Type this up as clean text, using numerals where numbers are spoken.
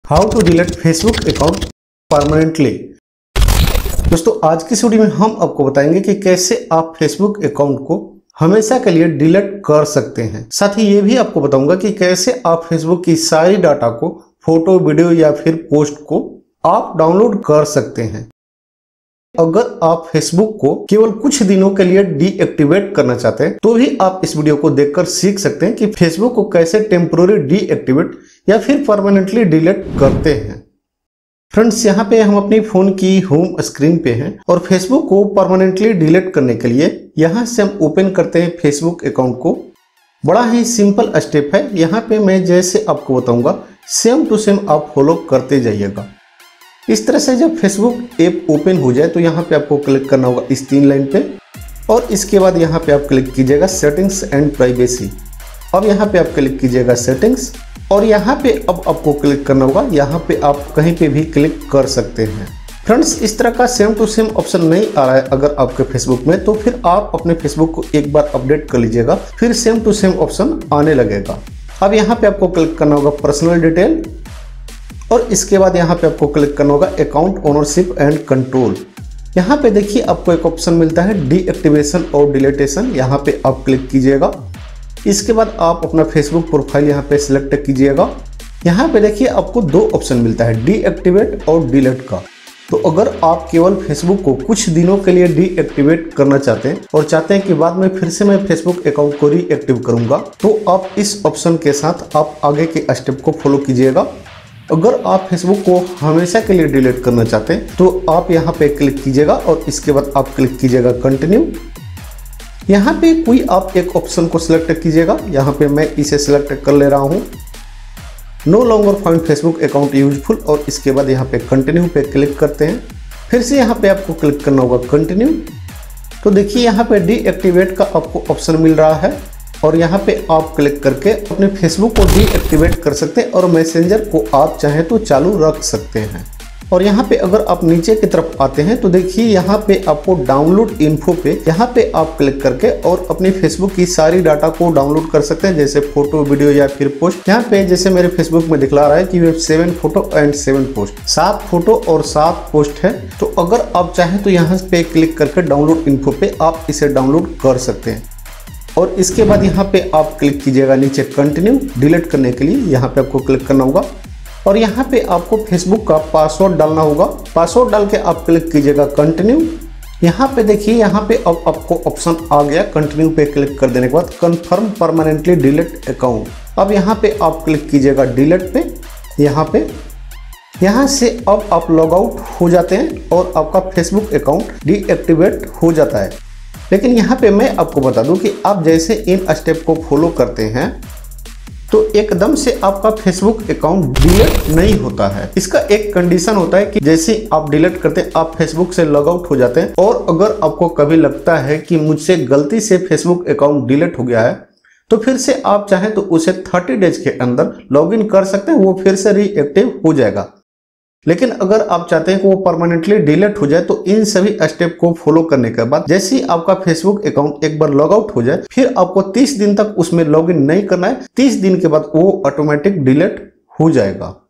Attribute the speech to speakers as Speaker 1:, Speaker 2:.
Speaker 1: How to delete Facebook account permanently. दोस्तों आज की इस वीडियो में हम आपको बताएंगे कि कैसे आप फेसबुक अकाउंट को हमेशा के लिए डिलीट कर सकते हैं। साथ ही ये भी आपको बताऊंगा कि कैसे आप फेसबुक की सारी डाटा को, फोटो, वीडियो या फिर पोस्ट को आप डाउनलोड कर सकते हैं। अगर आप फेसबुक को केवल कुछ दिनों के लिए डीएक्टिवेट करना चाहते हैं तो भी आप इस वीडियो को देखकर सीख सकते हैं कि फेसबुक को कैसे टेम्पोररी डीएक्टिवेट या फिर परमानेंटली डिलीट करते हैं। फ्रेंड्स, यहाँ पे हम अपनी फोन की होम स्क्रीन पे हैं और फेसबुक को परमानेंटली डिलीट करने के लिए यहाँ से हम ओपन करते हैं फेसबुक अकाउंट को। बड़ा ही सिंपल स्टेप है। यहाँ पे मैं जैसे आपको बताऊंगा सेम टू सेम आप फॉलो करते जाइएगा। इस तरह से जब फेसबुक ऐप ओपन हो जाए तो यहाँ पे आपको क्लिक करना होगा इस 3 लाइन पे और इसके बाद यहाँ पे आप क्लिक कीजिएगा सेटिंग्स एंड प्राइवेसी। अब यहाँ पे आप क्लिक कीजिएगा सेटिंग्स और यहाँ पे अब आपको क्लिक करना होगा। यहाँ पे आप कहीं पे भी क्लिक कर सकते हैं। फ्रेंड्स, इस तरह का सेम टू सेम ऑप्शन नहीं आ रहा है अगर आपके फेसबुक में, तो फिर आप अपने फेसबुक को एक बार अपडेट कर लीजिएगा, फिर सेम टू सेम ऑप्शन आने लगेगा। अब यहाँ पे आपको क्लिक करना होगा पर्सनल डिटेल और इसके बाद यहाँ पे आपको क्लिक करना होगा अकाउंट ओनरशिप एंड कंट्रोल। यहाँ पे देखिए आपको एक ऑप्शन मिलता है डीएक्टिवेशन और डिलीटेशन। यहाँ पे आप क्लिक कीजिएगा। इसके बाद आप अपना फेसबुक प्रोफाइल यहाँ पे सिलेक्ट कीजिएगा। यहाँ पे देखिए आपको 2 ऑप्शन मिलता है, डीएक्टिवेट और डिलीट का। तो अगर आप केवल फेसबुक को कुछ दिनों के लिए डीएक्टिवेट करना चाहते हैं और चाहते हैं कि बाद में फिर से मैं फेसबुक अकाउंट को रीएक्टिव करूंगा, तो आप इस ऑप्शन के साथ आप आगे के स्टेप को फॉलो कीजिएगा। अगर आप फेसबुक को हमेशा के लिए डिलीट करना चाहते हैं तो आप यहाँ पे क्लिक कीजिएगा और इसके बाद आप क्लिक कीजिएगा कंटिन्यू। यहाँ पे कोई आप एक ऑप्शन को सिलेक्ट कीजिएगा। यहाँ पे मैं इसे सिलेक्ट कर ले रहा हूँ, no longer find Facebook account useful, और इसके बाद यहाँ पे कंटिन्यू पे क्लिक करते हैं। फिर से यहाँ पे आपको क्लिक करना होगा कंटिन्यू। तो देखिए यहाँ पे डीएक्टिवेट का आपको ऑप्शन मिल रहा है और यहाँ पे आप क्लिक करके अपने फेसबुक को डीएक्टिवेट कर सकते हैं और मैसेंजर को आप चाहें तो चालू रख सकते हैं। और यहाँ पे अगर आप नीचे की तरफ आते हैं तो देखिए यहाँ पे आपको डाउनलोड इन्फो पे यहाँ पे आप क्लिक करके और अपनी फेसबुक की सारी डाटा को डाउनलोड कर सकते हैं, जैसे फोटो, वीडियो या फिर पोस्ट। यहाँ पे जैसे मेरे फेसबुक में दिखला रहा है कि वे 7 फोटो एंड 7 पोस्ट, 7 फोटो और 7 पोस्ट है। तो अगर आप चाहें तो यहाँ पे क्लिक करके डाउनलोड इन्फो पे आप इसे डाउनलोड कर सकते हैं। और इसके बाद यहाँ पे आप क्लिक कीजिएगा नीचे कंटिन्यू डिलीट करने के लिए। यहाँ पे आपको क्लिक करना होगा और यहाँ पे आपको फेसबुक का पासवर्ड डालना होगा। पासवर्ड डाल के आप क्लिक कीजिएगा कंटिन्यू। यहाँ पे देखिए यहाँ पे अब आपको ऑप्शन आ गया, कंटिन्यू पे क्लिक कर देने के बाद कन्फर्म परमानेंटली डिलीट अकाउंट। अब यहाँ पे आप क्लिक कीजिएगा डिलीट पे। यहाँ से अब आप लॉग आउट हो जाते हैं और आपका फेसबुक अकाउंट डीएक्टिवेट हो जाता है। लेकिन यहाँ पे मैं आपको बता दूं कि आप जैसे इन स्टेप को फॉलो करते हैं तो एकदम से आपका फेसबुक अकाउंट डिलीट नहीं होता है। इसका एक कंडीशन होता है कि जैसे आप डिलीट करते हैं आप फेसबुक से लॉग आउट हो जाते हैं, और अगर आपको कभी लगता है कि मुझसे गलती से फेसबुक अकाउंट डिलीट हो गया है तो फिर से आप चाहें तो उसे 30 डेज के अंदर लॉग इन कर सकते हैं, वो फिर से रीएक्टिव हो जाएगा। लेकिन अगर आप चाहते हैं कि वो परमानेंटली डिलीट हो जाए तो इन सभी स्टेप को फॉलो करने के बाद जैसे ही आपका फेसबुक अकाउंट एक बार लॉग आउट हो जाए फिर आपको 30 दिन तक उसमें लॉगिन नहीं करना है। 30 दिन के बाद वो ऑटोमेटिक डिलीट हो जाएगा।